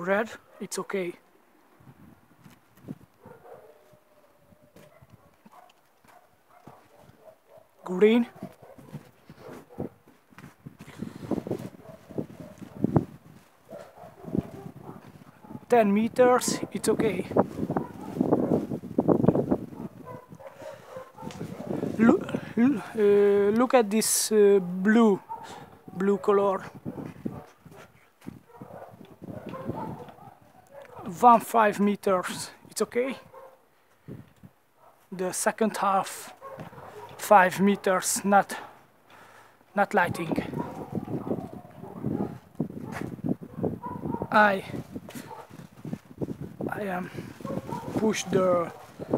red, it's okay. Green, 10 meters, it's okay. Look at this blue color. 5 meters, it's okay. The second half, 5 meters, not lighting. I am push the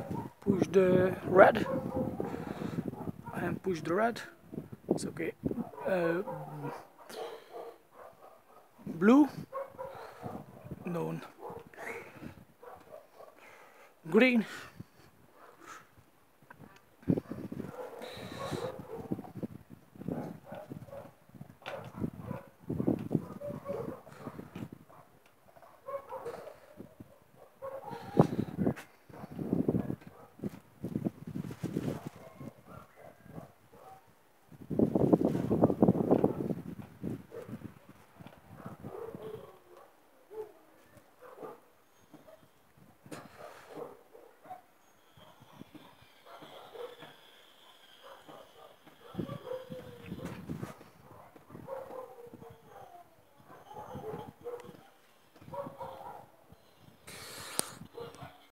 red. I am push the red. It's okay. Blue, no. Green.